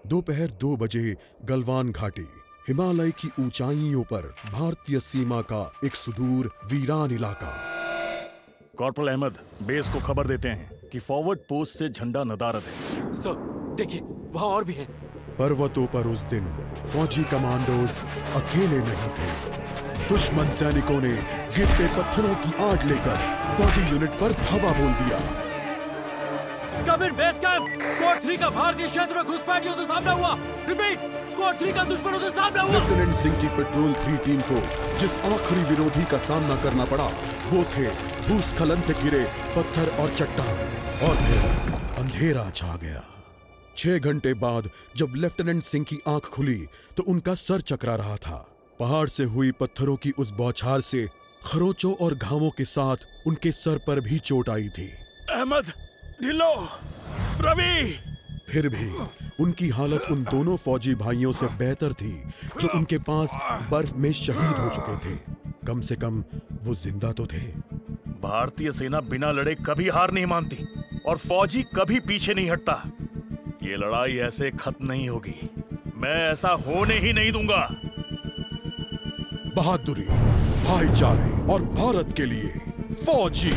दोपहर 2 बजे गलवान घाटी, हिमालय की ऊंचाइयों पर भारतीय सीमा का एक सुदूर वीरान इलाका। कॉर्पोरल अहमद, बेस को खबर देते हैं कि फॉरवर्ड पोस्ट से झंडा नदारद है। सर, देखिए वहाँ और भी हैं। पर्वतों पर उस दिन फौजी कमांडोज अकेले नहीं थे। दुश्मन सैनिकों ने गिरते पत्थरों की आग लेकर फौजी यूनिट पर धावा बोल दिया। Come in base camp, squad 3 का भारतीय क्षेत्र में घुसपैठियों से सामना हुआ। रिपीट, स्क्वाड 3 का दुश्मनों से सामना हुआ। लेफ्टिनेंट सिंह की पेट्रोल 3 टीम को जिस आखिरी विरोधी का सामना करना पड़ा वो थे भूस्खलन से घिरे पत्थर और चट्टान। और फिर अंधेरा छा गया। 6 घंटे बाद जब लेफ्टिनेंट सिंह की आंख खुली तो उनका सर चकरा रहा था। पहाड़ से हुई पत्थरों की उस बौछार से खरोंचों और घावों के साथ उनके सर पर भी चोट आई थी। अहमद, ढिल्लो, रवि। फिर भी उनकी हालत उन दोनों फौजी भाइयों से बेहतर थी जो उनके पास बर्फ में शहीद हो चुके थे। कम से कम वो जिंदा तो थे। भारतीय सेना बिना लड़े कभी हार नहीं मानती और फौजी कभी पीछे नहीं हटता। ये लड़ाई ऐसे खत्म नहीं होगी। मैं ऐसा होने ही नहीं दूंगा। बहादुरी, भाईचारे और भारत के लिए फौजी।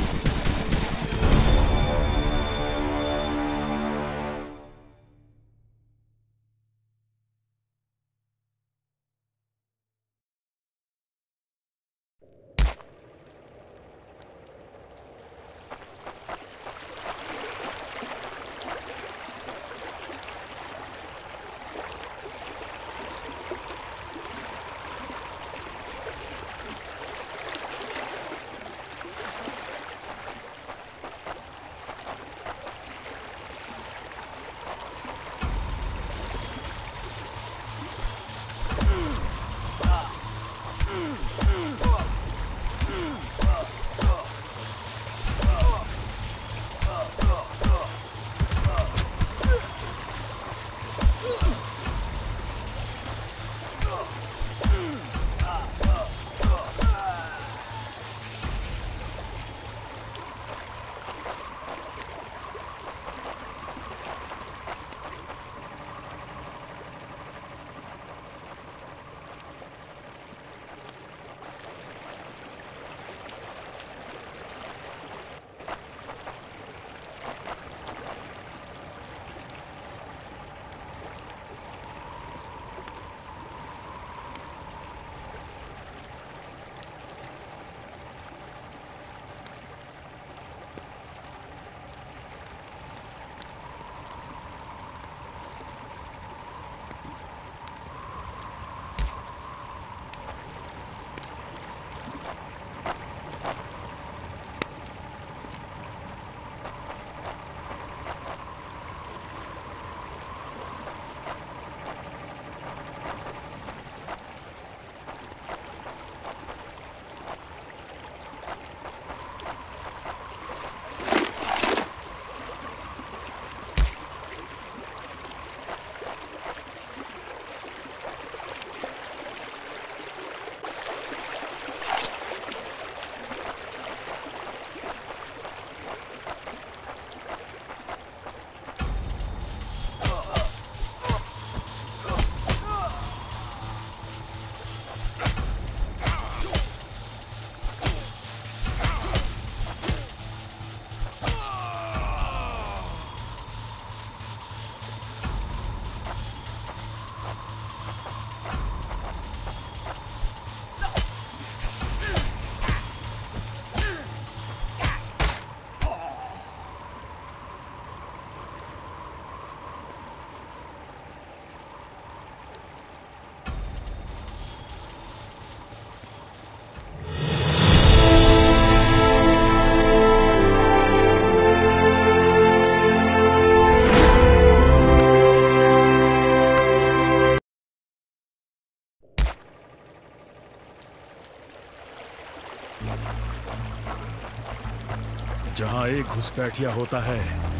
जहां एक घुसपैठिया होता है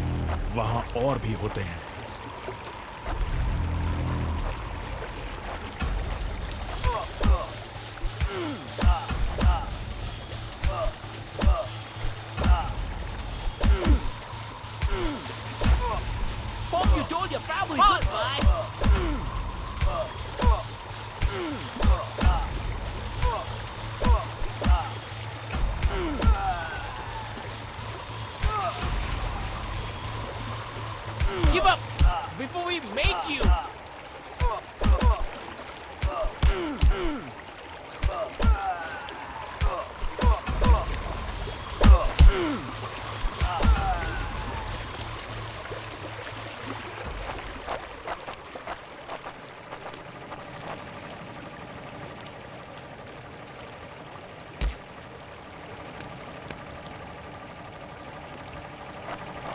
वहां और भी होते हैं। Faug, you told your family. Bye.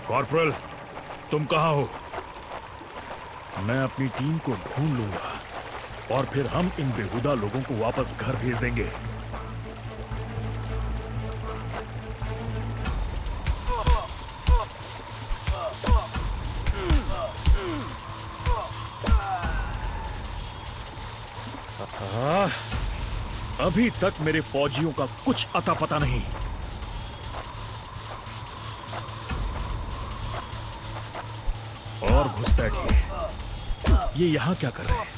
Corporal, तुम कहाँ हो? मैं अपनी टीम को ढूंढ लूंगा और फिर हम इन बेहुदा लोगों को वापस घर भेज देंगे। अभी तक मेरे फौजियों का कुछ अता पता नहीं। और घुसपैठ ये यहां क्या कर रहे हैं?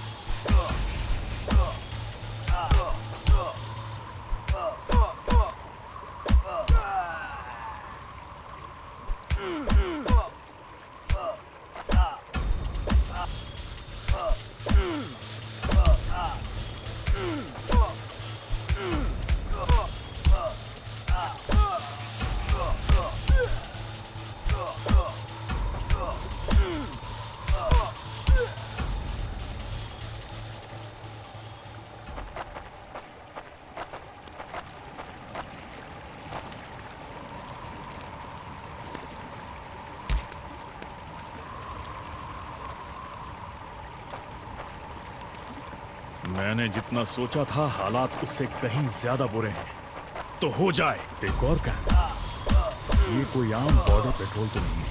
मैंने जितना सोचा था हालात उससे कहीं ज्यादा बुरे हैं। तो हो जाए एक और कैंप। ये कोई आम बॉर्डर पेट्रोल तो नहीं है।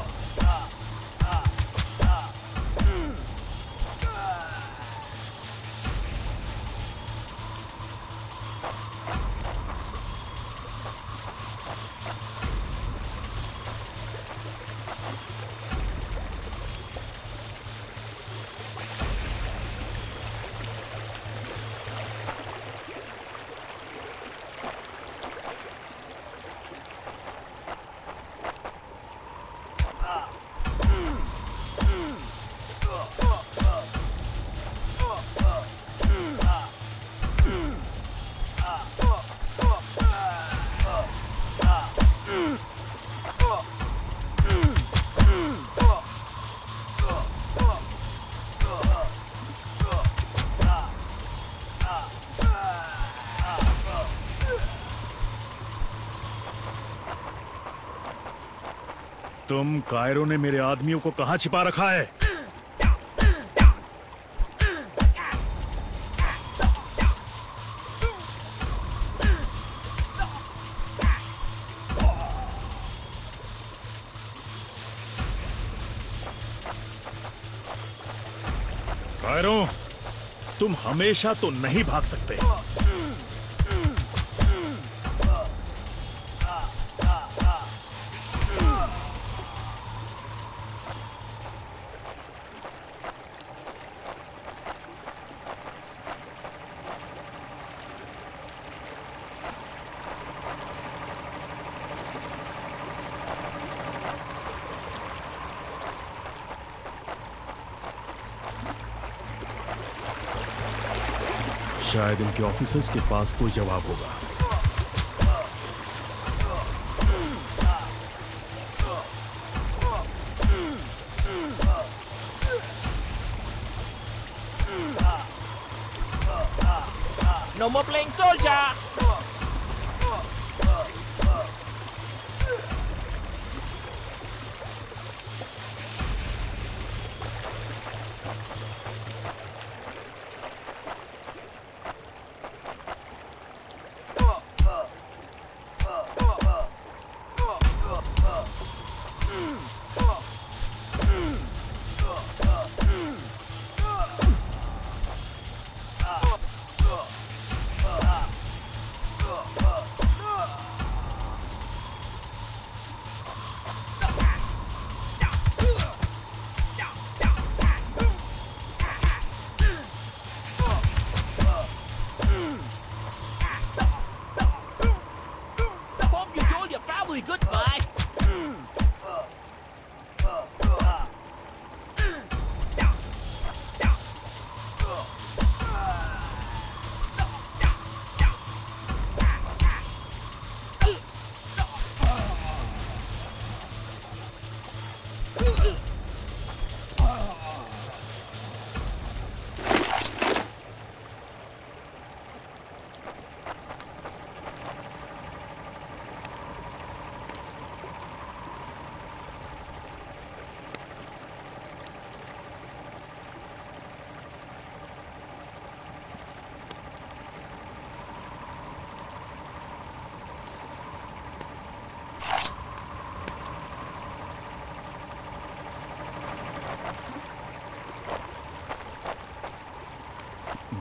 तुम कायरों ने मेरे आदमियों को कहां छिपा रखा है? कायरों, तुम हमेशा तो नहीं भाग सकते। शायद इनके ऑफिसर्स के पास कोई जवाब होगा। No more playing soldier!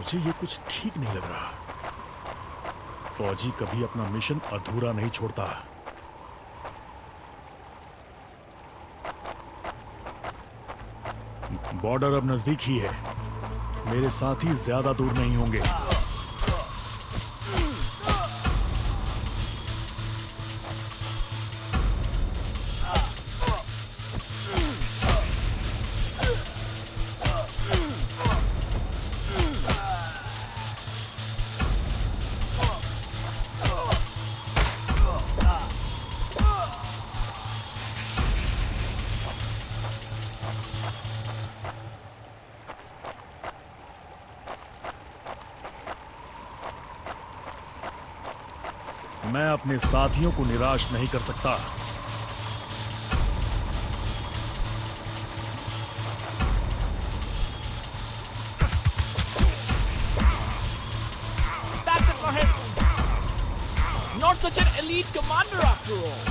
मुझे ये कुछ ठीक नहीं लग रहा। फौजी कभी अपना मिशन अधूरा नहीं छोड़ता। बॉर्डर अब नजदीक ही है। मेरे साथी ज्यादा दूर नहीं होंगे। मैं अपने साथियों को निराश नहीं कर सकता। That's it for him. Not such an elite commander after all.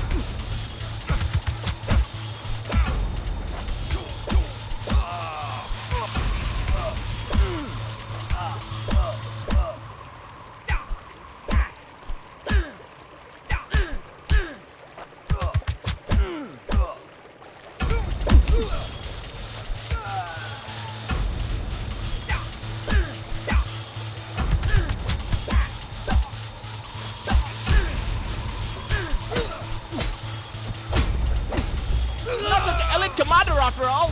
Not such an elite commander after all.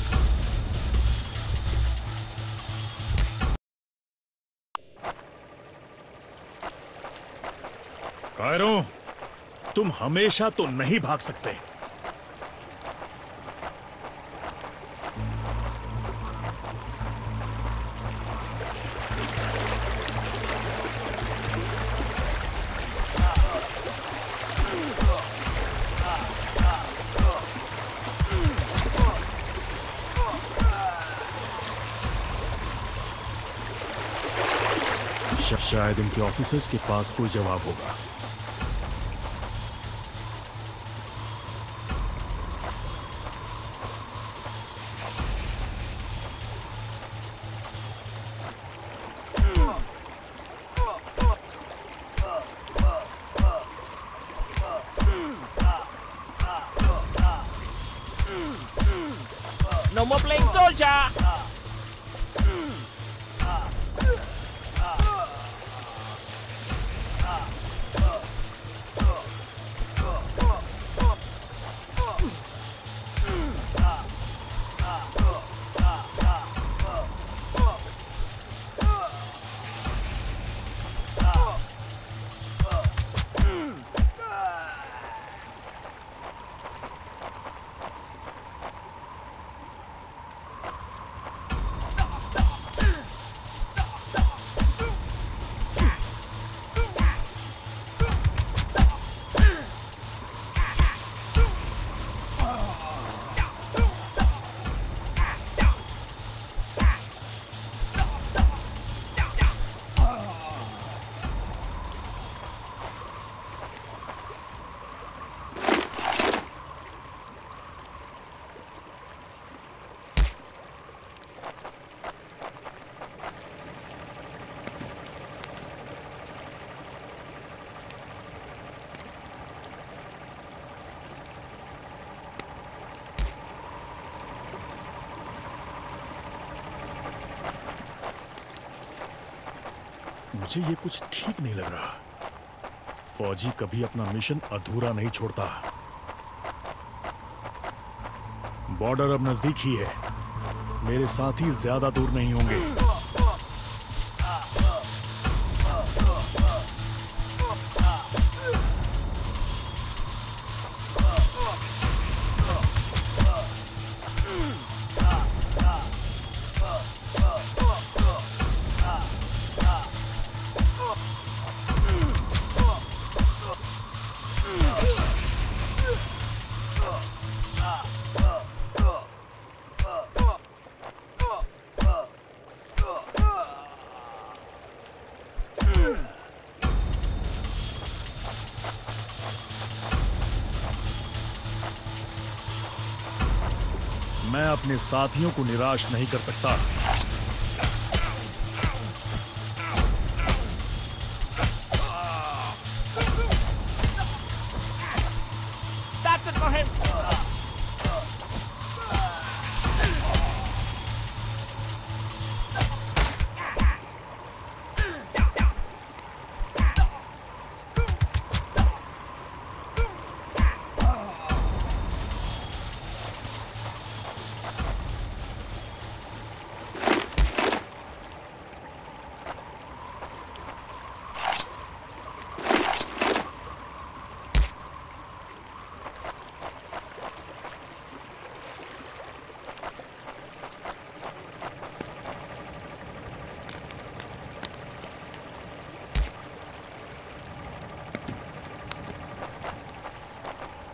कायरों, तुम हमेशा तो नहीं भाग सकते। शायद इनके ऑफिसर्स के पास कोई जवाब होगा। No more playing soldier. मुझे ये कुछ ठीक नहीं लग रहा। फौजी कभी अपना मिशन अधूरा नहीं छोड़ता। बॉर्डर अब नजदीक ही है। मेरे साथी ज्यादा दूर नहीं होंगे। मैं अपने साथियों को निराश नहीं कर सकता।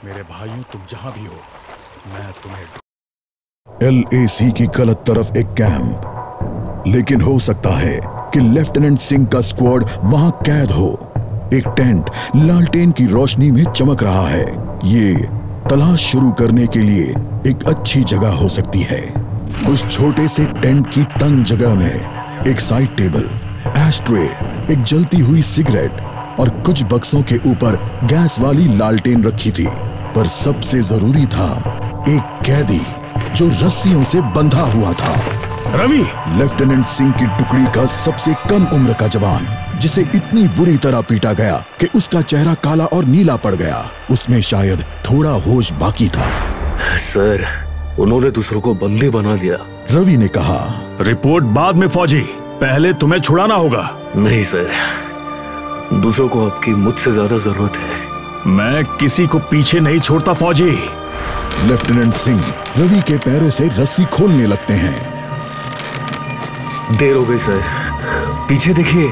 मेरे भाइयों, तुम जहां भी हो, मैं तुम्हें LAC की गलत तरफ एक कैंप, लेकिन हो सकता है कि लेफ्टिनेंट सिंह का स्क्वाड वहां कैद हो। एक टेंट लालटेन की रोशनी में चमक रहा है। ये तलाश शुरू करने के लिए एक अच्छी जगह हो सकती है। उस छोटे से टेंट की तंग जगह में एक साइड टेबल, एशट्रे, एक जलती हुई सिगरेट और कुछ बक्सों के ऊपर गैस वाली लालटेन रखी थी। पर सबसे जरूरी था एक कैदी जो रस्सियों से बंधा हुआ था। रवि! लेफ्टिनेंट सिंह की टुकड़ी का सबसे कम उम्र का जवान, जिसे इतनी बुरी तरह पीटा गया कि उसका चेहरा काला और नीला पड़ गया। उसमें शायद थोड़ा होश बाकी था। सर, उन्होंने दूसरों को बंदी बना दिया। रवि ने कहा। रिपोर्ट बाद में फौजी, पहले तुम्हें छुड़ाना होगा। नहीं सर, दूसरों को आपकी मुझसे ज्यादा जरूरत है। मैं किसी को पीछे नहीं छोड़ता फौजी। लेफ्टिनेंट सिंह रवि के पैरों से रस्सी खोलने लगते हैं। देर हो गई सर, पीछे देखिए।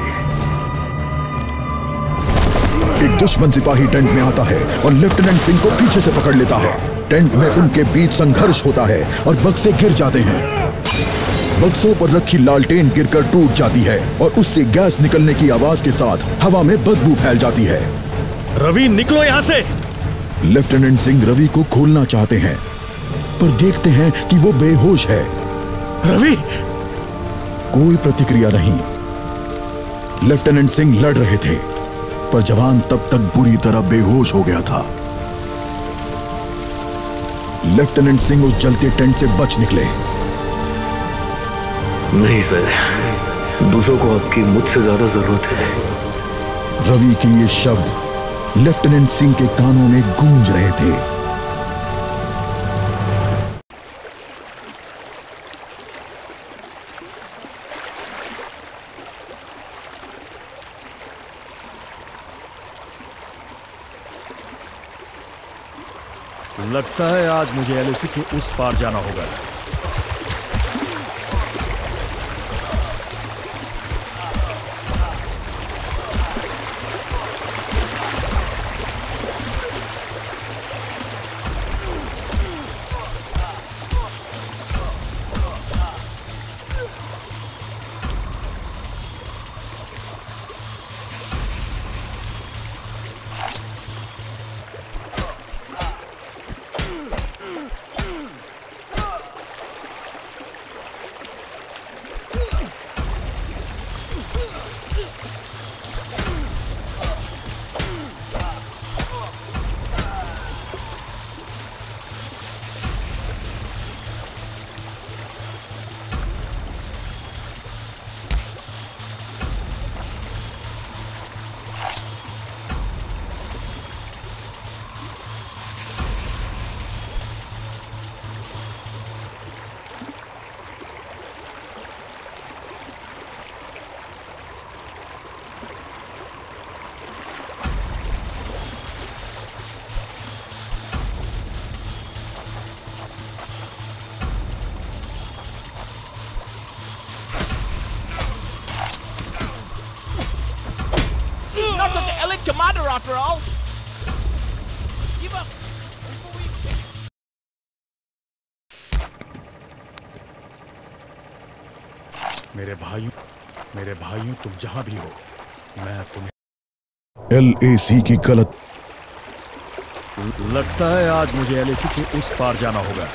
एक दुश्मन सिपाही टेंट में आता है और लेफ्टिनेंट सिंह को पीछे से पकड़ लेता है। टेंट में उनके बीच संघर्ष होता है और बक्से गिर जाते हैं। बक्सों पर रखी लालटेन गिरकर टूट जाती है और उससे गैस निकलने की आवाज के साथ हवा में बदबू फैल जाती है। रवि, निकलो यहां से! लेफ्टिनेंट सिंह रवि को खोलना चाहते हैं, पर देखते हैं कि वो बेहोश है। रवि! कोई प्रतिक्रिया नहीं। लेफ्टिनेंट सिंह लड़ रहे थे, पर जवान तब तक बुरी तरह बेहोश हो गया था। लेफ्टिनेंट सिंह उस जलते टेंट से बच निकले। नहीं सर, दूसरों को आपकी मुझसे ज्यादा जरूरत है। रवि के ये शब्द लेफ्टिनेंट सिंह के कानों में गूंज रहे थे। लगता है आज मुझे LAC के उस पार जाना होगा। Not such an elite commander after all. Give up. मेरे भाइयों, तुम जहां भी हो, मैं तुम्हें LAC की गलत। लगता है आज मुझे LAC के उस पार जाना होगा।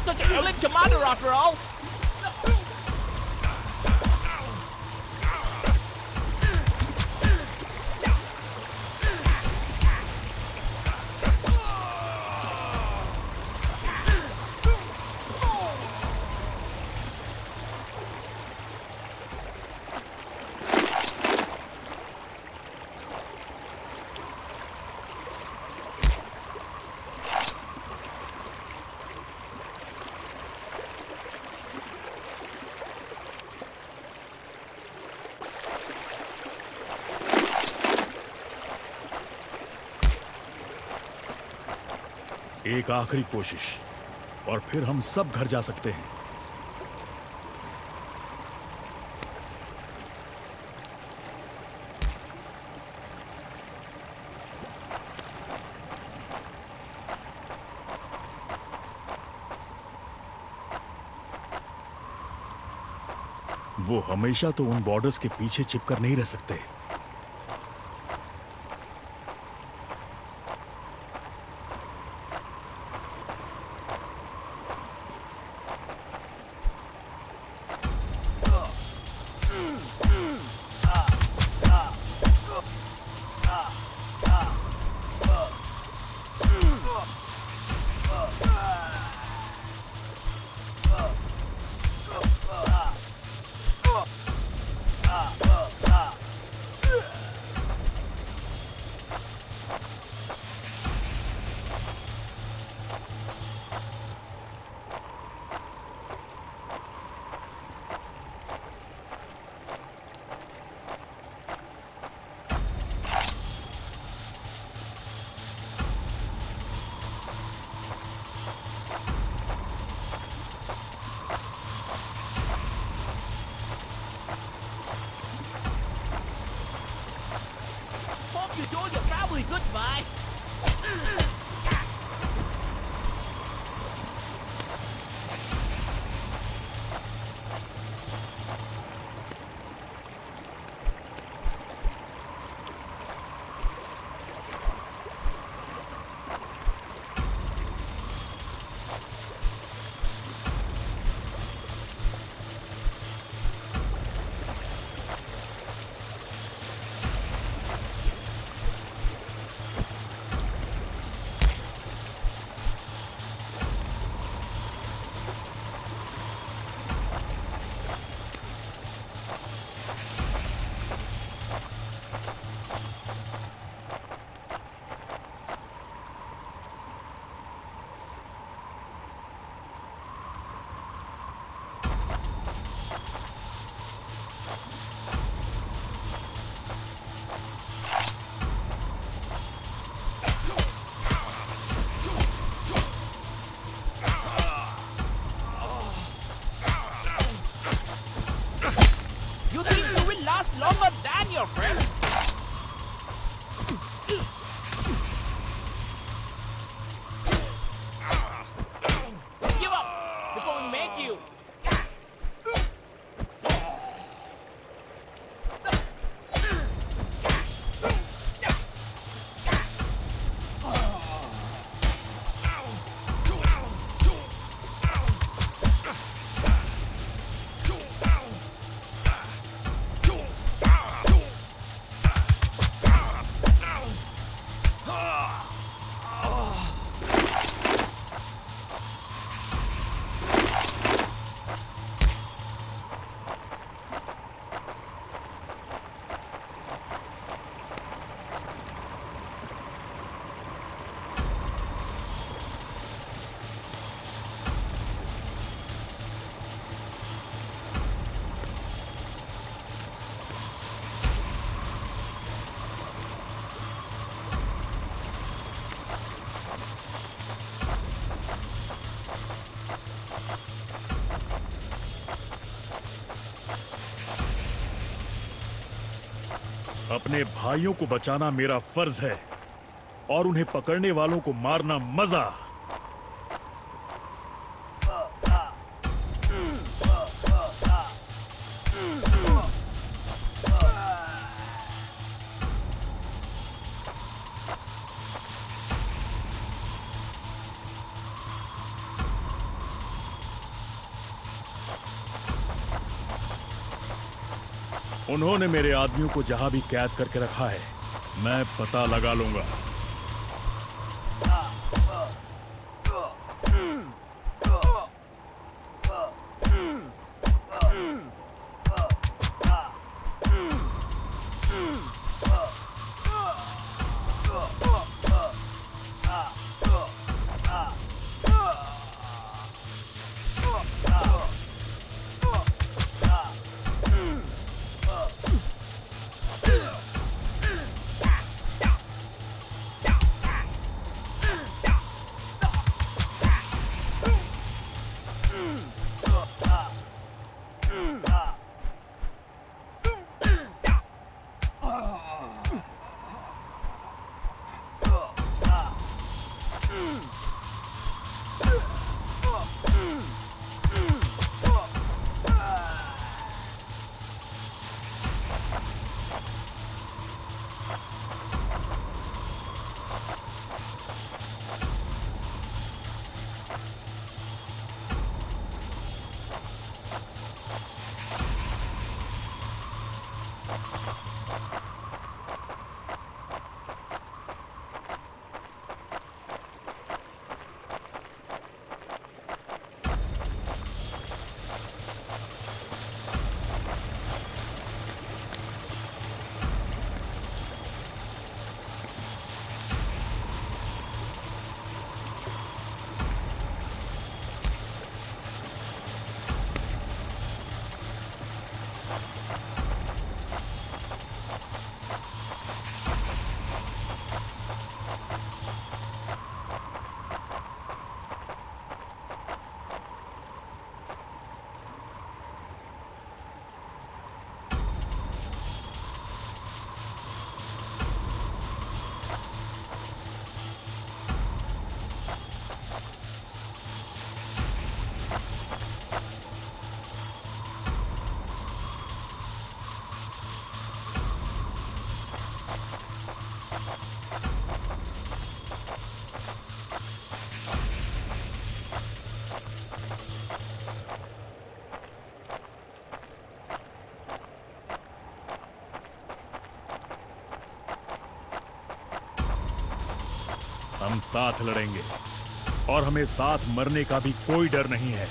such an elite commander after all. एक आखिरी कोशिश और फिर हम सब घर जा सकते हैं। वो हमेशा तो उन बॉर्डर्स के पीछे छिपकर नहीं रह सकते। You told your family goodbye. You think you will last longer than your friends? Give up before we make you. अपने भाइयों को बचाना मेरा फर्ज है और उन्हें पकड़ने वालों को मारना मजा। उन्होंने मेरे आदमियों को जहां भी कैद करके रखा है, मैं पता लगा लूंगा। हम साथ लड़ेंगे और हमें साथ मरने का भी कोई डर नहीं है।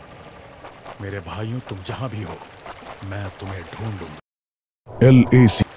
मेरे भाइयों, तुम जहां भी हो, मैं तुम्हें ढूंढूंगा। LAC